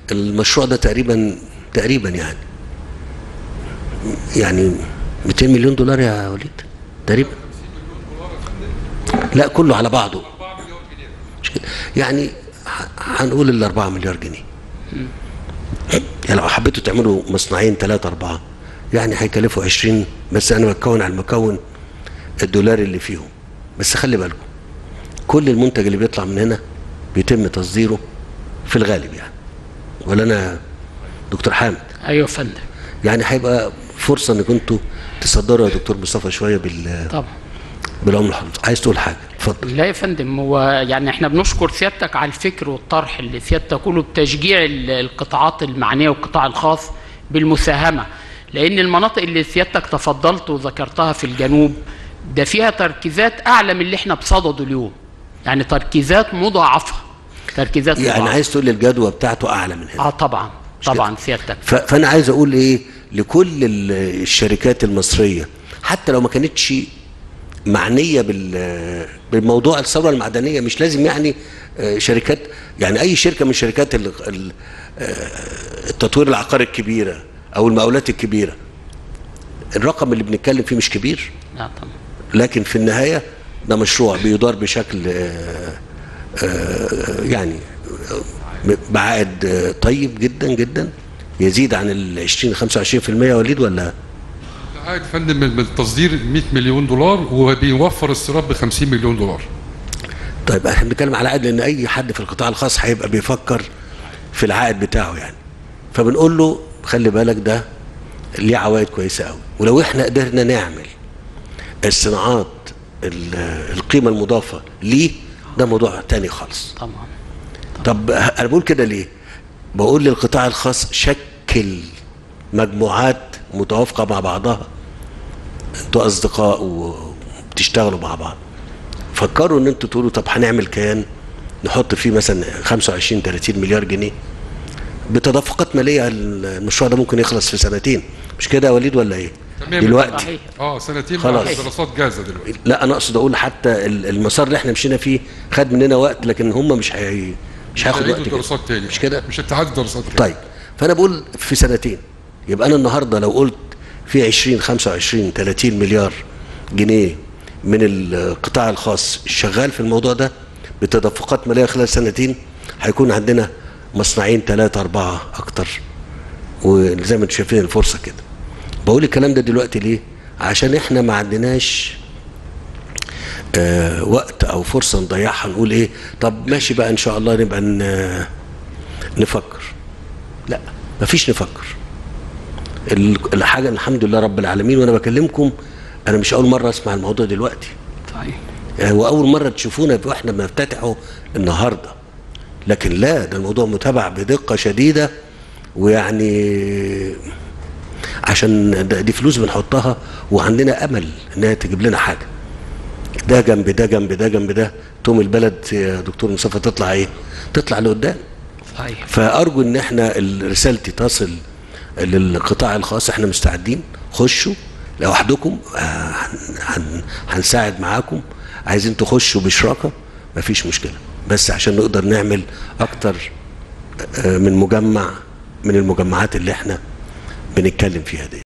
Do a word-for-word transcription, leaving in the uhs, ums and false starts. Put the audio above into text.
المشروع ده تقريبا تقريبا يعني يعني مئتين مليون دولار يا وليد تقريبا. لا كله على بعضه يعني هنقول ال أربعة مليار جنيه. يعني لو حبيتوا تعملوا مصنعين ثلاثة أربعة يعني هيكلفوا عشرين، بس أنا بتكون على المكون الدولاري اللي فيهم. بس خلي بالكم كل المنتج اللي بيطلع من هنا بيتم تصديره في الغالب يعني، ولا أنا دكتور حامد؟ أيوه يا فندم. يعني هيبقى فرصة إنكم انتوا تصدروا يا دكتور مصطفى شوية بال طبعا بالعملة الحرة. عايز تقول حاجة؟ اتفضل. لا يا فندم، هو يعني احنا بنشكر سيادتك على الفكر والطرح اللي سيادتك تقوله بتشجيع القطاعات المعنيه والقطاع الخاص بالمساهمه، لان المناطق اللي سيادتك تفضلت وذكرتها في الجنوب ده فيها تركيزات اعلى من اللي احنا بصدده اليوم، يعني تركيزات مضاعفه تركيزات يعني مضاعفة. عايز تقول الجدوى بتاعته اعلى من هنا. اه طبعا طبعا سيادتك. فانا عايز اقول ايه لكل الشركات المصريه حتى لو ما كانتش معنيه بالموضوع الثوره المعدنيه، مش لازم يعني شركات، يعني اي شركه من شركات التطوير العقاري الكبيره او المقاولات الكبيره، الرقم اللي بنتكلم فيه مش كبير. لا طبعا. لكن في النهايه ده مشروع بيدار بشكل يعني بعائد طيب جدا جدا يزيد عن ال عشرين خمسة وعشرين بالمئة يا وليد ولا؟ عائد فندم من التصدير مئة مليون دولار وبيوفر الصرف ب خمسين مليون دولار. طيب احنا بنتكلم على عائد لان اي حد في القطاع الخاص هيبقى بيفكر في العائد بتاعه يعني، فبنقول له خلي بالك ده ليه عوائد كويسه قوي، ولو احنا قدرنا نعمل الصناعات القيمه المضافه ليه ده موضوع تاني خالص. طبعا. طب انا بقول كده ليه؟ بقول للقطاع الخاص شكل مجموعات متوافقه مع بعضها، انتوا اصدقاء وبتشتغلوا مع بعض، فكروا ان انتوا تقولوا طب هنعمل كيان نحط فيه مثلا خمسة وعشرين ثلاثين مليار جنيه بتدفقات ماليه، المشروع ده ممكن يخلص في سنتين، مش كده يا وليد ولا ايه؟ دلوقتي اه سنتين خلاص، دراسات جاهزه دلوقتي. لا انا اقصد اقول حتى المسار اللي احنا مشينا فيه خد مننا وقت، لكن هم مش هي مش هياخد وقت دراسات تاني، مش كده؟ مش اتعاد دراسات تاني. طيب فانا بقول في سنتين، يبقى انا النهارده لو قلت في عشرين خمسة وعشرين ثلاثين مليار جنيه من القطاع الخاص شغال في الموضوع ده بتدفقات ماليه خلال سنتين، هيكون عندنا مصنعين ثلاثة أربعة أكتر، وزي ما انتم شايفين الفرصة كده. بقول الكلام ده دلوقتي ليه؟ عشان احنا ما عندناش آه وقت أو فرصة نضيعها نقول إيه طب ماشي بقى إن شاء الله نبقى نفكر. لا مفيش نفكر. الحاجة الحمد لله رب العالمين، وأنا بكلمكم أنا مش أول مرة أسمع الموضوع دلوقتي. طيب. يعني وأول مرة تشوفونا وإحنا بنفتتحه النهاردة، لكن لا ده الموضوع متابع بدقة شديدة، ويعني عشان دي فلوس بنحطها وعندنا امل انها تجيب لنا حاجه، ده جنب ده جنب ده جنب ده، تقوم البلد يا دكتور مصطفى تطلع ايه؟ تطلع لقدام. صحيح. فارجو ان احنا رسالتي تصل للقطاع الخاص، احنا مستعدين، خشوا لوحدكم، هنساعد معاكم، عايزين تخشوا بشراكه مفيش مشكله، بس عشان نقدر نعمل اكتر من مجمع من المجمعات اللي احنا بنتكلم فيها دي.